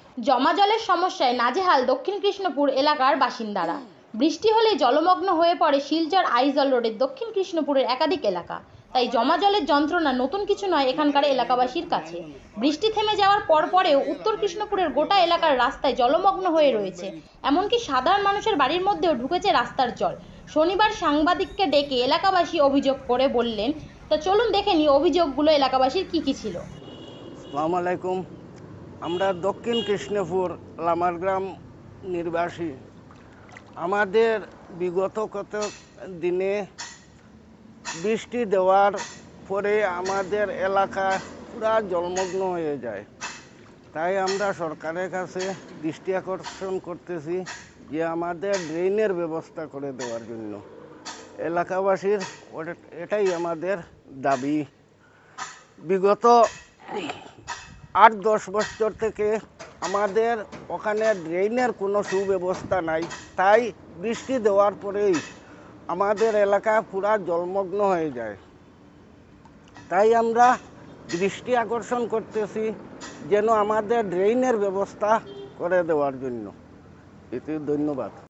জমা জলের সমস্যায় নাজেহাল দক্ষিণ কৃষ্ণপুর এলাকার বাসিন্দারা। বৃষ্টি হলেই জলমগ্ন হয়ে পড়ে শিলচর আইজল রোডের দক্ষিণ কৃষ্ণপুরের একাধিক এলাকা। তাই জমা জলের যন্ত্রণা নতুন কিছু নয় এখানকার এলাকাবাসীর কাছে। বৃষ্টি থেমে যাওয়ার পরেও উত্তর কৃষ্ণপুরের গোটা এলাকার রাস্তায় জলমগ্ন হয়ে রয়েছে। এমনকি সাধারণ মানুষের বাড়ির মধ্যেও ঢুকেছে রাস্তার জল। শনিবার সাংবাদিককে ডেকে এলাকাবাসী অভিযোগ করে বললেন। তো চলুন দেখে নিই অভিযোগগুলো এলাকাবাসীর কি ছিল। আসসালামু আলাইকুম। আমরা দক্ষিণ কৃষ্ণপুর লামারগ্রাম নির্বাসী। আমাদের বিগত কত দিনে বৃষ্টি দেওয়ার পরে আমাদের এলাকা পুরা জলমগ্ন হয়ে যায়। তাই আমরা সরকারের কাছে দৃষ্টি আকর্ষণ করতেছি যে আমাদের ড্রেনের ব্যবস্থা করে দেওয়ার জন্য। এলাকাবাসীর এটাই আমাদের দাবি। বিগত 8-10 বছর থেকে আমাদের ওখানে ড্রেনের কোনো সুব্যবস্থা নাই। তাই বৃষ্টি দেওয়ার পরেই আমাদের এলাকা পুরা জলমগ্ন হয়ে যায়। তাই আমরা দৃষ্টি আকর্ষণ করতেছি যেন আমাদের ড্রেনের ব্যবস্থা করে দেওয়ার জন্য। এতে ধন্যবাদ।